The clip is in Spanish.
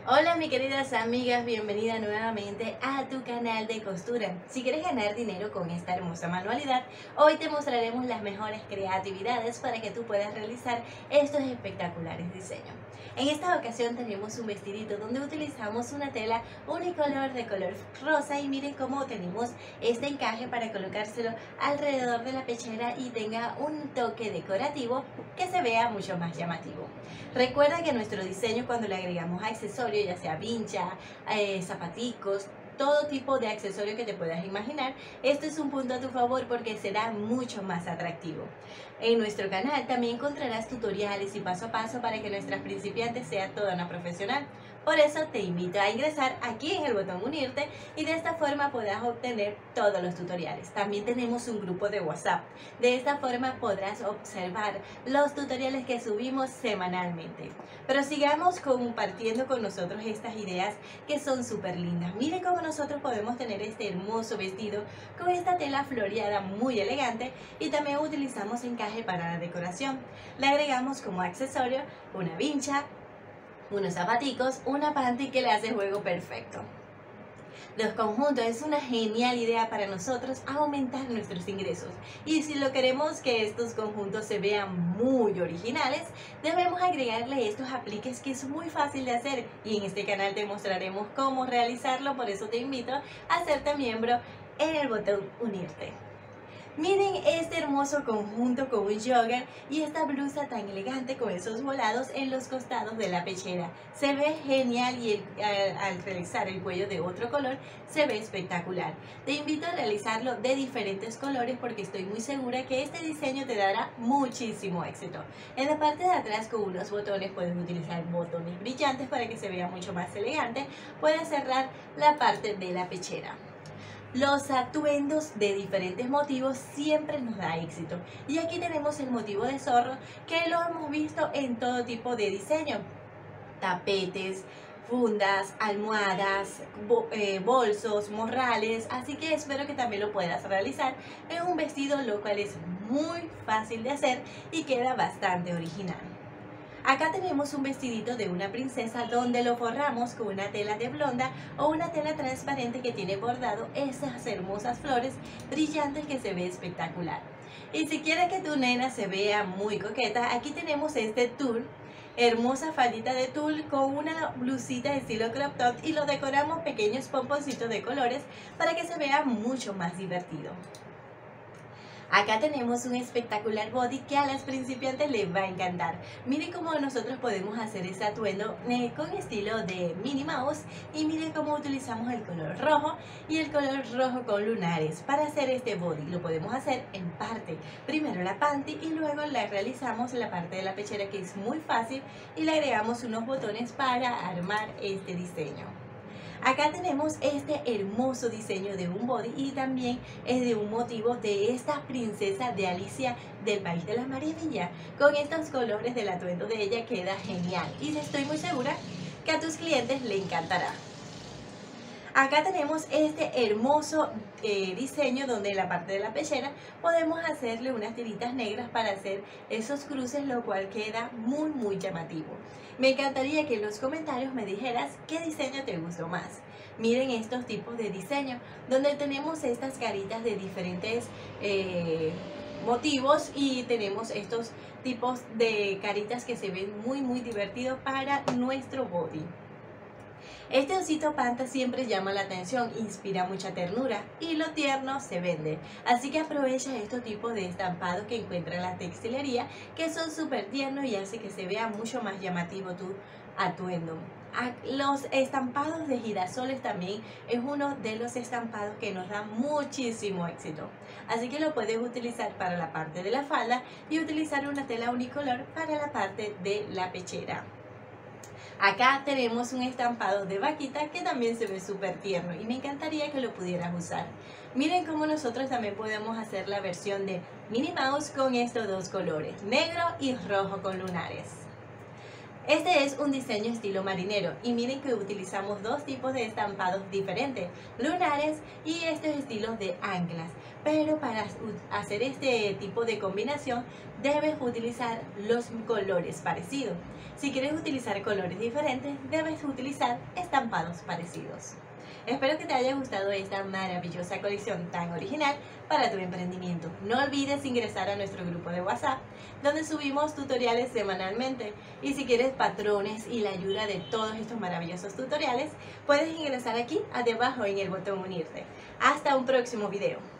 Hola mis queridas amigas, bienvenida nuevamente a tu canal de costura. Si quieres ganar dinero con esta hermosa manualidad, hoy te mostraremos las mejores creatividades para que tú puedas realizar estos espectaculares diseños. En esta ocasión tenemos un vestidito donde utilizamos una tela unicolor de color rosa y miren cómo tenemos este encaje para colocárselo alrededor de la pechera y tenga un toque decorativo que se vea mucho más llamativo. Recuerda que nuestro diseño, cuando le agregamos accesorios, ya sea vincha, zapaticos, todo tipo de accesorio que te puedas imaginar, esto es un punto a tu favor porque será mucho más atractivo. En nuestro canal también encontrarás tutoriales y paso a paso para que nuestras principiantes sean toda una profesional. Por eso te invito a ingresar aquí en el botón unirte y de esta forma podrás obtener todos los tutoriales. También tenemos un grupo de WhatsApp. De esta forma podrás observar los tutoriales que subimos semanalmente. Pero sigamos compartiendo con nosotros estas ideas que son súper lindas. Miren cómo nosotros podemos tener este hermoso vestido con esta tela floreada muy elegante y también utilizamos encaje para la decoración. Le agregamos como accesorio una vincha, unos zapaticos, una panty que le hace el juego perfecto. Los conjuntos es una genial idea para nosotros aumentar nuestros ingresos. Y si lo queremos que estos conjuntos se vean muy originales, debemos agregarle estos apliques que es muy fácil de hacer. Y en este canal te mostraremos cómo realizarlo, por eso te invito a hacerte miembro en el botón unirte. Miren este hermoso conjunto con un jogger y esta blusa tan elegante con esos volados en los costados de la pechera. Se ve genial y al realizar el cuello de otro color se ve espectacular. Te invito a realizarlo de diferentes colores porque estoy muy segura que este diseño te dará muchísimo éxito. En la parte de atrás con unos botones puedes utilizar botones brillantes para que se vea mucho más elegante. Puedes cerrar la parte de la pechera. Los atuendos de diferentes motivos siempre nos da éxito. Y aquí tenemos el motivo de zorro que lo hemos visto en todo tipo de diseño. Tapetes, fundas, almohadas, bolsos, morrales. Así que espero que también lo puedas realizar en un vestido, lo cual es muy fácil de hacer y queda bastante original. Acá tenemos un vestidito de una princesa donde lo forramos con una tela de blonda o una tela transparente que tiene bordado esas hermosas flores brillantes que se ve espectacular. Y si quieres que tu nena se vea muy coqueta, aquí tenemos este tul, hermosa faldita de tul con una blusita de estilo crop top y lo decoramos pequeños pomponcitos de colores para que se vea mucho más divertido. Acá tenemos un espectacular body que a las principiantes les va a encantar. Miren cómo nosotros podemos hacer ese atuendo con estilo de Minnie Mouse y miren cómo utilizamos el color rojo y el color rojo con lunares para hacer este body. Lo podemos hacer en parte, primero la panty y luego le realizamos la parte de la pechera, que es muy fácil, y le agregamos unos botones para armar este diseño. Acá tenemos este hermoso diseño de un body y también es de un motivo de esta princesa de Alicia del País de las Maravillas. Con estos colores del atuendo de ella queda genial y estoy muy segura que a tus clientes le encantará. Acá tenemos este hermoso diseño donde en la parte de la pechera podemos hacerle unas tiritas negras para hacer esos cruces, lo cual queda muy llamativo. Me encantaría que en los comentarios me dijeras qué diseño te gustó más. Miren estos tipos de diseño donde tenemos estas caritas de diferentes motivos y tenemos estos tipos de caritas que se ven muy divertidos para nuestro body. Este osito panta siempre llama la atención, inspira mucha ternura y lo tierno se vende. Así que aprovecha estos tipos de estampados que encuentras en la textilería, que son súper tiernos y hace que se vea mucho más llamativo tu atuendo. Los estampados de girasoles también es uno de los estampados que nos da muchísimo éxito. Así que lo puedes utilizar para la parte de la falda y utilizar una tela unicolor para la parte de la pechera. Acá tenemos un estampado de vaquita que también se ve súper tierno y me encantaría que lo pudieras usar. Miren cómo nosotros también podemos hacer la versión de Minnie Mouse con estos dos colores, negro y rojo con lunares. Este es un diseño estilo marinero y miren que utilizamos dos tipos de estampados diferentes, lunares y estos estilos de anclas. Pero para hacer este tipo de combinación debes utilizar los colores parecidos. Si quieres utilizar colores diferentes, debes utilizar estampados parecidos. Espero que te haya gustado esta maravillosa colección tan original para tu emprendimiento. No olvides ingresar a nuestro grupo de WhatsApp, donde subimos tutoriales semanalmente. Y si quieres patrones y la ayuda de todos estos maravillosos tutoriales, puedes ingresar aquí, debajo en el botón unirte. Hasta un próximo video.